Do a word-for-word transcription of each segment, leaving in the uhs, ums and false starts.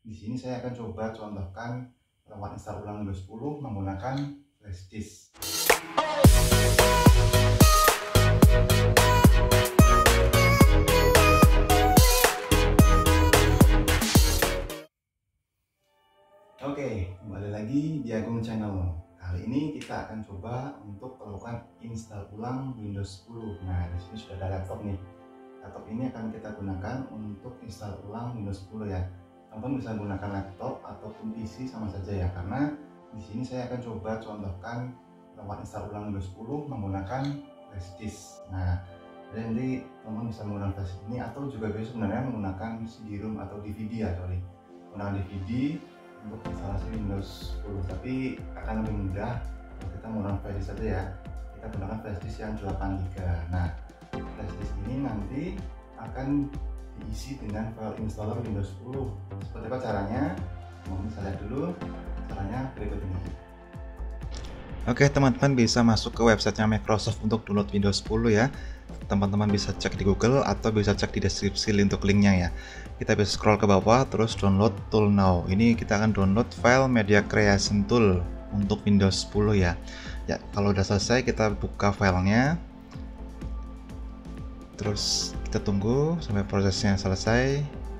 Di sini saya akan coba contohkan lewat install ulang Windows sepuluh menggunakan flash disk. Oke, kembali lagi di Agung Channel. Kali ini kita akan coba untuk melakukan install ulang Windows sepuluh. Nah, di sini sudah ada laptop nih. Laptop ini akan kita gunakan untuk install ulang Windows sepuluh ya. Teman-teman bisa gunakan laptop ataupun P C sama saja ya, karena di sini saya akan coba contohkan lewat install ulang Windows sepuluh menggunakan flash disk. Nah, jadi nanti teman-teman bisa menggunakan flash ini atau juga bisa sebenarnya menggunakan C D-ROM atau D V D ya, sorry. Menggunakan D V D untuk instalasi Windows sepuluh, tapi akan lebih mudah kalau kita menggunakan flash disk saja ya. Kita gunakan flash disk yang delapan giga. Nah, flash disk ini nanti akan diisi dengan file installer Windows sepuluh. Seperti apa caranya? Mau kita lihat dulu caranya berikut ini. Oke, teman-teman bisa masuk ke websitenya Microsoft untuk download Windows sepuluh ya. Teman-teman bisa cek di Google atau bisa cek di deskripsi untuk linknya ya. Kita bisa scroll ke bawah terus download tool now. Ini kita akan download file Media Creation Tool untuk Windows sepuluh ya. Ya, kalau udah selesai kita buka filenya. Terus kita tunggu sampai prosesnya selesai.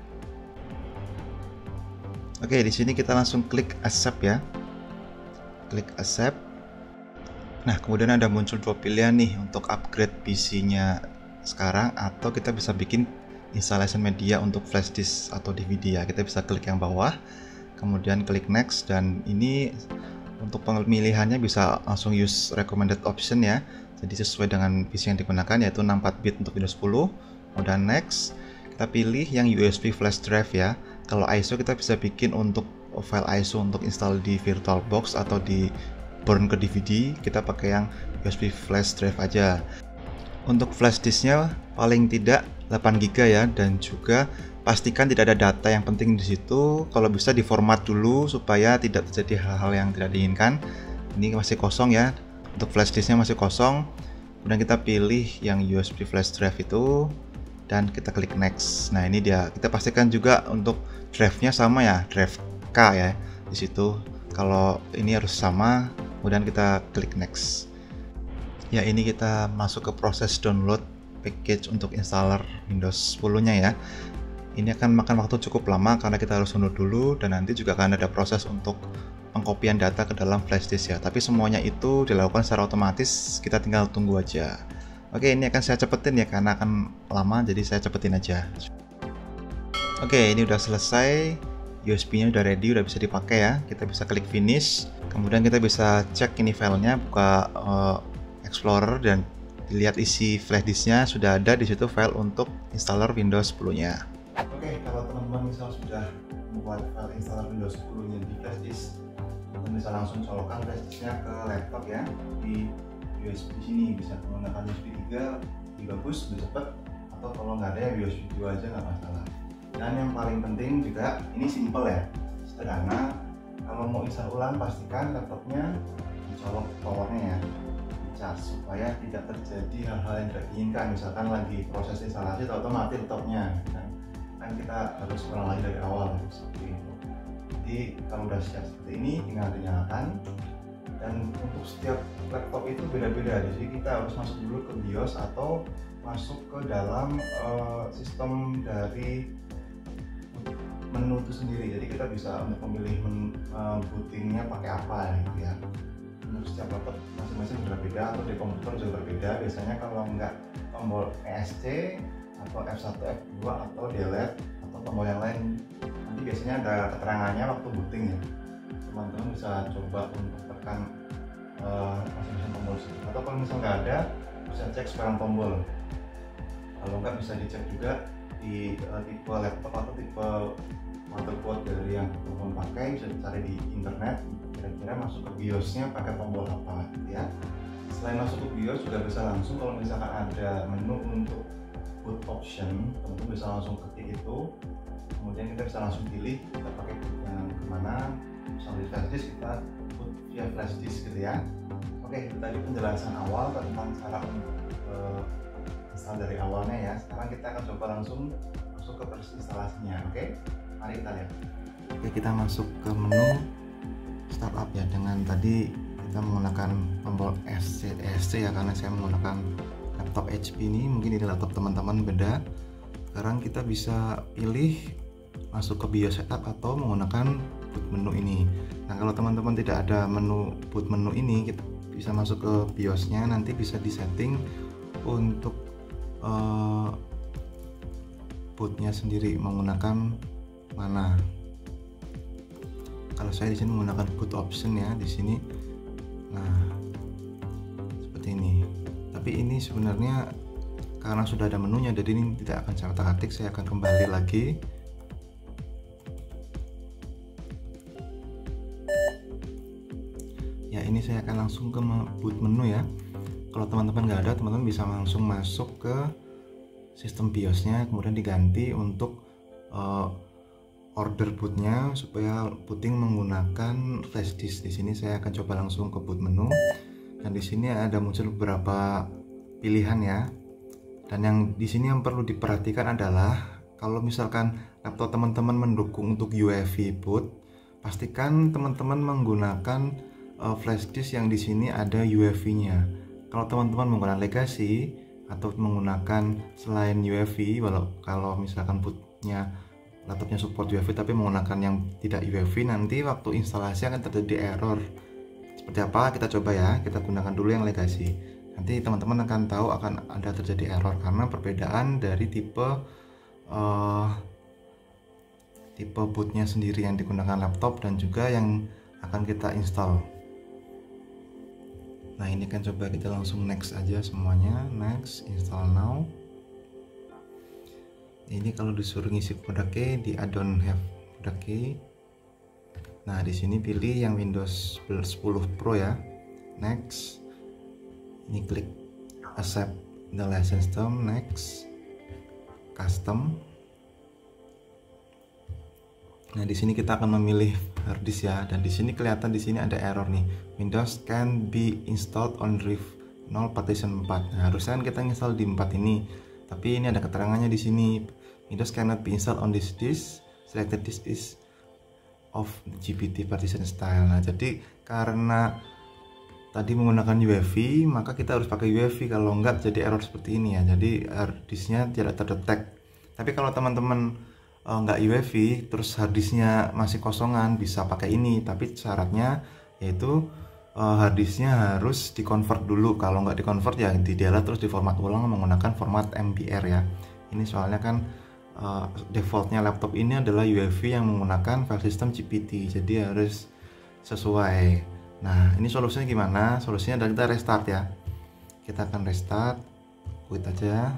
Oke, di sini kita langsung klik accept ya. Klik accept. Nah, kemudian ada muncul dua pilihan nih untuk upgrade P C-nya sekarang, atau kita bisa bikin installation media untuk flash disk atau D V D ya. Kita bisa klik yang bawah, kemudian klik next, dan ini untuk pemilihannya bisa langsung use recommended option ya. Jadi sesuai dengan P C yang digunakan, yaitu enam puluh empat bit untuk Windows sepuluh. Kemudian next, kita pilih yang U S B flash drive ya. Kalau I S O kita bisa bikin untuk file I S O untuk install di VirtualBox atau di burn ke D V D, kita pakai yang U S B flash drive aja. Untuk flash disknya paling tidak delapan giga ya, dan juga pastikan tidak ada data yang penting di situ. Kalau bisa diformat dulu supaya tidak terjadi hal-hal yang tidak diinginkan. Ini masih kosong ya. Untuk flash disknya masih kosong. Kemudian kita pilih yang U S B flash drive itu dan kita klik next. Nah, ini dia. Kita pastikan juga untuk drive-nya sama ya, drive K ya. Di situ kalau ini harus sama. Kemudian kita klik next. Ya, ini kita masuk ke proses download package untuk installer Windows sepuluh-nya ya. Ini akan makan waktu cukup lama karena kita harus download dulu, dan nanti juga akan ada proses untuk pengkopian data ke dalam flash disk ya. Tapi semuanya itu dilakukan secara otomatis, kita tinggal tunggu aja. Oke, ini akan saya cepetin ya karena akan lama, jadi saya cepetin aja. Oke, ini udah selesai. U S B-nya udah ready, udah bisa dipakai ya. Kita bisa klik finish. Kemudian kita bisa cek ini filenya, buka uh, Explorer dan dilihat isi flash disknya sudah ada di situ file untuk installer Windows sepuluh-nya. Oke, kalau teman-teman misal sudah membuat file installer Windows sepuluh-nya di flash disk, teman bisa langsung colokkan flash disknya ke laptop ya. Di U S B sini bisa menggunakan U S B tiga, lebih bagus, lebih cepat. Atau kalau nggak ada ya U S B dua aja nggak masalah. Dan yang paling penting juga, ini simple ya, sederhana. Kalau mau install ulang, pastikan laptopnya dicolok powernya ya, dicas, supaya tidak terjadi hal-hal yang tidak diinginkan. Misalkan lagi proses instalasi atau mati laptopnya, kan, kan kita harus ulang lagi dari awal seperti itu. Jadi kalau udah siap seperti ini, tinggal dinyalakan. Dan untuk setiap laptop itu beda-beda, jadi kita harus masuk dulu ke BIOS atau masuk ke dalam uh, sistem dari menu itu sendiri. Jadi kita bisa untuk memilih menu, uh, bootingnya pakai apa gitu ya. Untuk setiap laptop masing-masing berbeda, atau di komputer juga berbeda. Biasanya kalau nggak tombol E S C atau F satu, F dua atau delete atau tombol yang lain, nanti biasanya ada keterangannya waktu booting ya. Teman-teman bisa coba untuk tekan uh, masing-masing tombol situ. Atau kalau misalnya nggak ada, bisa cek sekarang tombol. Kalau nggak bisa dicek juga di uh, tipe laptop atau tipe motherboard dari yang teman pakai, bisa dicari di internet kira-kira masuk ke BIOS-nya pakai tombol apa gitu ya. Selain masuk ke BIOS juga bisa langsung, kalau misalkan ada menu untuk boot option, teman-teman bisa langsung ketik itu, kemudian kita bisa langsung pilih kita pakai boot yang kemana. Misalnya di flash disk, kita boot via flash disk gitu ya. Oke, itu tadi penjelasan awal tentang cara untuk uh, install dari awalnya ya. Sekarang kita akan coba langsung masuk ke proses instalasinya. Oke, mari kita lihat. Oke, kita masuk ke menu startup ya. Dengan tadi kita menggunakan tombol S C S C ya, karena saya menggunakan laptop H P ini. Mungkin ini laptop teman-teman beda. Sekarang kita bisa pilih masuk ke BIOS setup atau menggunakan boot menu ini. Nah, kalau teman-teman tidak ada menu boot menu ini, kita bisa masuk ke BIOS-nya, nanti bisa disetting untuk uh, bootnya sendiri menggunakan mana. Kalau saya di sini menggunakan boot option ya di sini. Nah, seperti ini. Tapi ini sebenarnya karena sudah ada menunya, jadi ini tidak akan saya otak-atik. Saya akan kembali lagi. Ya, ini saya akan langsung ke boot menu ya. Kalau teman-teman nggak ada, teman-teman bisa langsung masuk ke sistem BIOS-nya, kemudian diganti untuk uh, order bootnya supaya booting menggunakan flash disk. Di sini saya akan coba langsung ke boot menu, dan di sini ada muncul beberapa pilihan ya. Dan yang di sini yang perlu diperhatikan adalah kalau misalkan laptop teman-teman mendukung untuk U E F I boot, pastikan teman-teman menggunakan uh, flash disk yang di sini ada U E F I-nya. Kalau teman-teman menggunakan legacy atau menggunakan selain U E F I, walau kalau misalkan bootnya laptopnya support U E F I tapi menggunakan yang tidak U E F I, nanti waktu instalasi akan terjadi error. Seperti apa? Kita coba ya. Kita gunakan dulu yang legacy. Nanti teman-teman akan tahu akan ada terjadi error karena perbedaan dari tipe uh, tipe bootnya sendiri yang digunakan laptop dan juga yang akan kita install. Nah, ini kan coba kita langsung next aja semuanya. Next, install now. Ini kalau disuruh ngisi kode key di I don't have kode key. Nah, di sini pilih yang Windows sepuluh Pro ya. Next. Ini klik accept the license term. Next. Custom. Nah, di sini kita akan memilih hard disk ya, dan di sini kelihatan di sini ada error nih. Windows can be installed on drive nol partition empat. Nah, harusnya kan kita install di empat ini. Tapi ini ada keterangannya di sini. Windows cannot be installed on this disk. Selected disk is of G P T partition style. Nah, jadi karena tadi menggunakan U E F I, maka kita harus pakai U E F I. Kalau enggak jadi error seperti ini ya. Jadi hard disknya tidak terdetek. Tapi kalau teman-teman uh, enggak U E F I, terus hard disknya masih kosongan, bisa pakai ini. Tapi syaratnya yaitu uh, hard disknya harus dikonvert dulu. Kalau nggak dikonvert ya di delete terus diformat ulang menggunakan format M B R ya. Ini soalnya kan uh, defaultnya laptop ini adalah U E F I yang menggunakan file system G P T, jadi harus sesuai. Nah, ini solusinya gimana? Solusinya adalah kita restart ya. Kita akan restart, quit aja.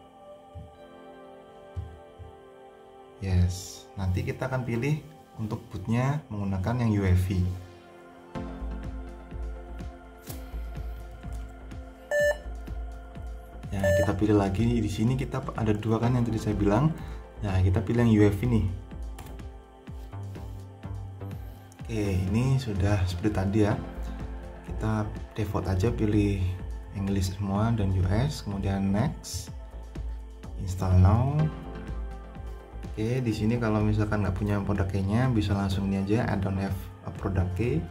Yes, nanti kita akan pilih untuk bootnya menggunakan yang U E F I. Ya, kita pilih lagi. Di sini kita ada dua kan yang tadi saya bilang. Nah, kita pilih yang U E F I nih. Oke, ini sudah seperti tadi ya. Kita default aja pilih English semua dan U S, kemudian next, install now. Oke, di sini kalau misalkan nggak punya product key-nya bisa langsung ini aja, I don't have a product key.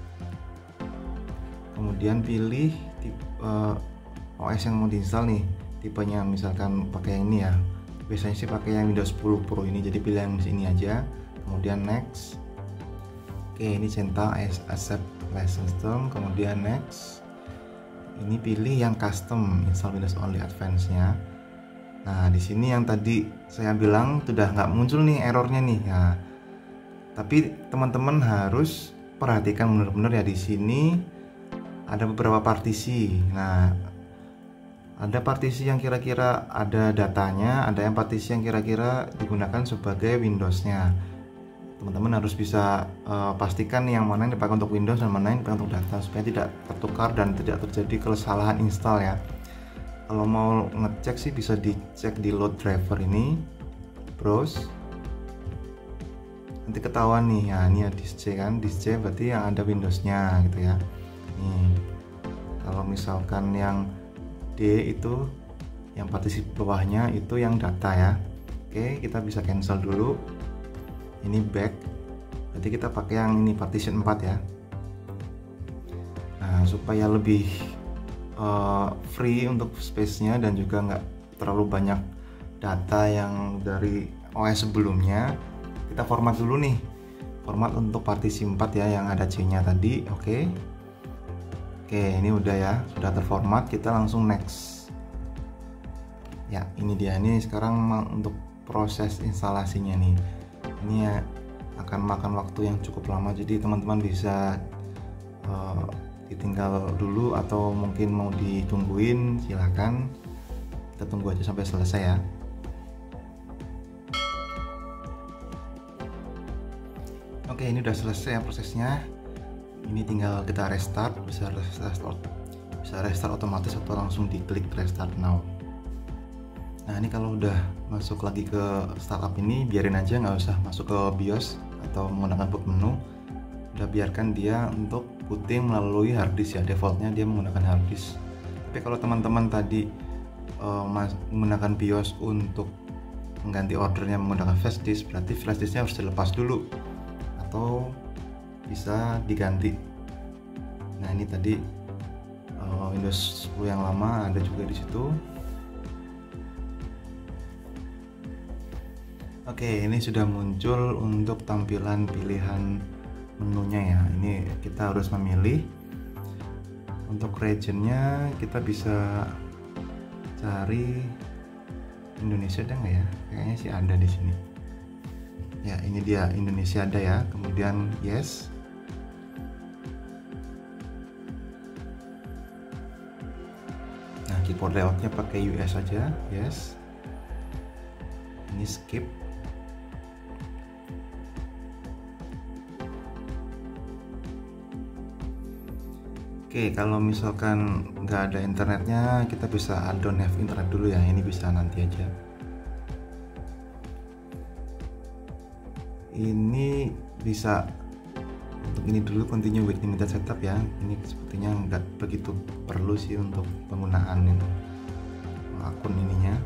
Kemudian pilih tipe uh, O S yang mau diinstal nih, tipenya misalkan pakai yang ini ya. Biasanya sih pakai yang Windows sepuluh Pro ini, jadi pilih yang sini aja. Kemudian next. Oke, ini centang accept license term, kemudian next. Ini pilih yang custom, install Windows Only Advanced-nya. Nah, di sini yang tadi saya bilang sudah nggak muncul nih errornya nih. Nah, tapi teman-teman harus perhatikan benar-benar ya, di sini ada beberapa partisi. Nah, ada partisi yang kira-kira ada datanya, ada yang partisi yang kira-kira digunakan sebagai Windows-nya. Teman-teman harus bisa uh, pastikan nih yang mana yang dipakai untuk Windows dan mana yang dipakai untuk data supaya tidak tertukar dan tidak terjadi kesalahan install ya. Kalau mau ngecek sih bisa dicek di load driver ini, browse, nanti ketahuan nih ya, ini ya disk C kan, disk C berarti yang ada Windows-nya gitu ya. Nih, kalau misalkan yang D itu yang partisi bawahnya itu yang data ya. Oke, kita bisa cancel dulu. Ini back. Jadi kita pakai yang ini partition empat ya. Nah, supaya lebih uh, free untuk space-nya dan juga nggak terlalu banyak data yang dari O S sebelumnya, kita format dulu nih. Format untuk partisi empat ya, yang ada C-nya tadi. Oke. Oke, ini udah ya, sudah terformat. Kita langsung next. Ya, ini dia. Ini sekarang untuk proses instalasinya nih. Ini ya akan makan waktu yang cukup lama, jadi teman-teman bisa uh, ditinggal dulu atau mungkin mau ditungguin, silahkan. Kita tunggu aja sampai selesai ya. Oke, ini udah selesai ya prosesnya. Ini tinggal kita restart, bisa restart, bisa restart otomatis atau langsung diklik restart now. Nah, ini kalau udah masuk lagi ke startup ini, biarin aja, nggak usah masuk ke BIOS atau menggunakan boot menu. Udah biarkan dia untuk booting melalui hard disk ya, defaultnya dia menggunakan hard disk. Tapi kalau teman-teman tadi uh, menggunakan BIOS untuk mengganti ordernya menggunakan flash disk, berarti flash disknya harus dilepas dulu atau bisa diganti. Nah, ini tadi uh, Windows sepuluh yang lama ada juga di situ. Oke, ini sudah muncul untuk tampilan pilihan menunya ya. Ini kita harus memilih. Untuk regionnya kita bisa cari Indonesia, ada nggak ya? Kayaknya sih ada di sini. Ya, ini dia, Indonesia ada ya. Kemudian yes. Nah, keyboard layoutnya pakai U S aja, yes. Ini skip. Oke, kalau misalkan nggak ada internetnya, kita bisa I don't have internet dulu ya. Ini bisa nanti aja. Ini bisa untuk ini dulu, continue with limited setup ya. Ini sepertinya nggak begitu perlu sih untuk penggunaan itu akun ininya.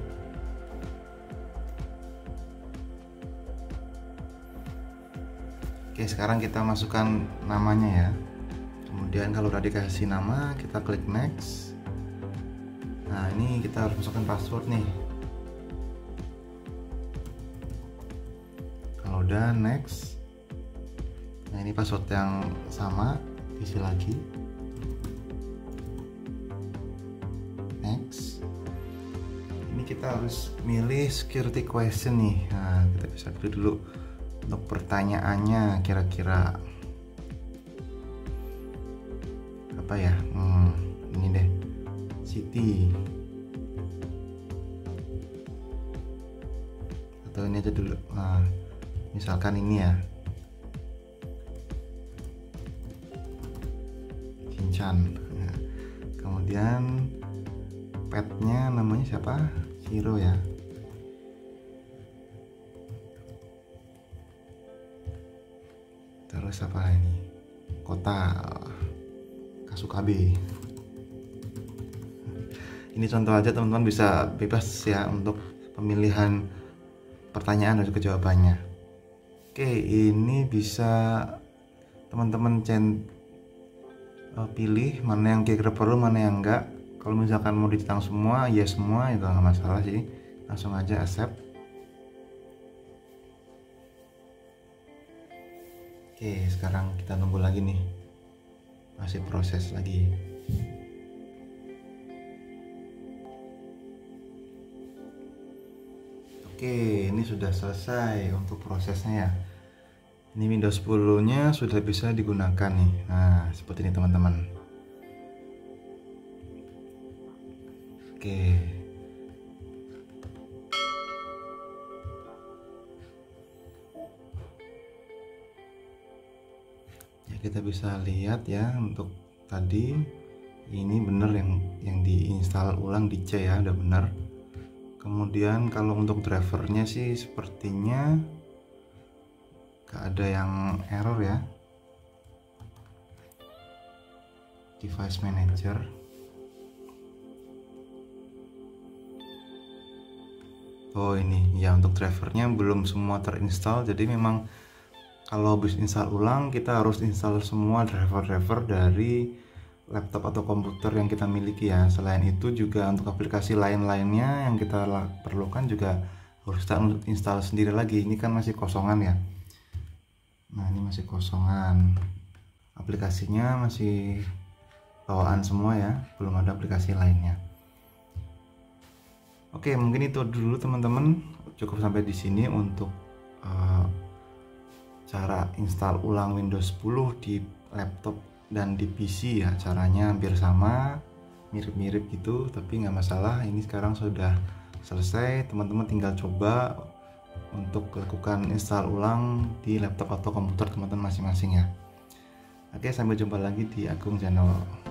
Oke, sekarang kita masukkan namanya ya. Kemudian kalau udah dikasih nama, kita klik next. Nah, ini kita harus masukkan password nih. Kalau udah next. Nah, ini password yang sama, isi lagi. Next. Ini kita harus milih security question nih. Nah, kita bisa pilih dulu untuk pertanyaannya, kira-kira apa ya? Hmm, ini deh, city atau ini aja dulu. Nah, misalkan ini ya, Shinchan. Nah, kemudian petnya namanya siapa? Shiro ya. Terus apa ini? Kota Kasukabe. Ini contoh aja, teman-teman bisa bebas ya untuk pemilihan pertanyaan dan juga jawabannya. Oke, ini bisa teman-teman cent pilih mana yang kira-kira perlu, mana yang enggak. Kalau misalkan mau ditang semua, ya semua, itu nggak masalah sih. Langsung aja accept. Oke, sekarang kita nunggu lagi nih. Masih proses lagi. Oke, ini sudah selesai untuk prosesnya ya. Ini Windows sepuluh nya sudah bisa digunakan nih. Nah, seperti ini teman-teman. Oke. Ya, kita bisa lihat ya, untuk tadi ini bener yang yang diinstal ulang di C ya, udah bener. Kemudian kalau untuk drivernya sih sepertinya gak ada yang error ya. Device manager. Oh, ini ya, untuk drivernya belum semua terinstall, jadi memang kalau habis install ulang kita harus install semua driver-driver dari laptop atau komputer yang kita miliki ya. Selain itu juga untuk aplikasi lain-lainnya yang kita perlukan juga harus kita install sendiri lagi. Ini kan masih kosongan ya. Nah ini masih kosongan, aplikasinya masih bawaan semua ya, belum ada aplikasi lainnya. Oke, mungkin itu dulu teman-teman, cukup sampai di sini untuk uh, cara install ulang Windows sepuluh di laptop dan di P C ya. Caranya hampir sama, mirip-mirip gitu, tapi nggak masalah. Ini sekarang sudah selesai, teman-teman tinggal coba untuk lakukan install ulang di laptop atau komputer teman-teman masing-masing ya. Oke, sampai jumpa lagi di Agung Channel.